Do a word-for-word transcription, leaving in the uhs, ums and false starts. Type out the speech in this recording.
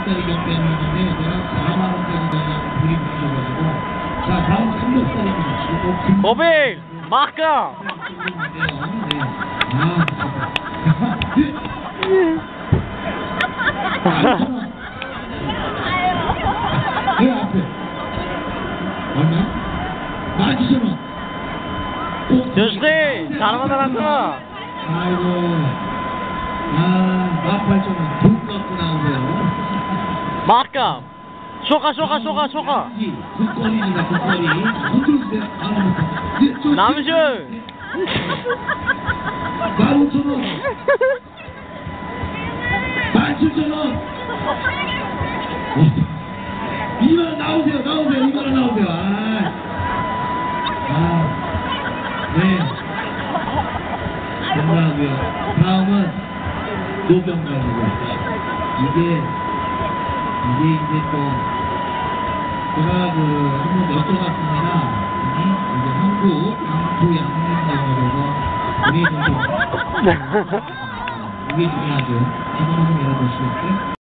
원짜리 경매였는데 제가 사만 원짜리 경매 불이 붙여가지고 자 다음 삼겹살입니다. 고백! 마카! 네. 아, 네 앞에 얼마? 만 칠천 원. 조시! 잘 만들었어! 아이고 아 만 팔천 원 돈 갖고 나오세요. 마카! 쇼카 쇼카 쇼카 쇼카! 국거리입니다. 국거리 흔들으세요. 아, 남준! 만 오천 원. 만 칠천 원. 이만 원 나오세요. 나오세요. 이만 원 나오세요. 아, 아, 네. 감사하고요. 다음은 노병관이고 이게 이게 이제 또 제가 그 한번 여쭤봤습니다. 이게 한국 양부 양념장으로서 우리 좀 이게 중요하죠. 한번 한번 열어보시겠어요?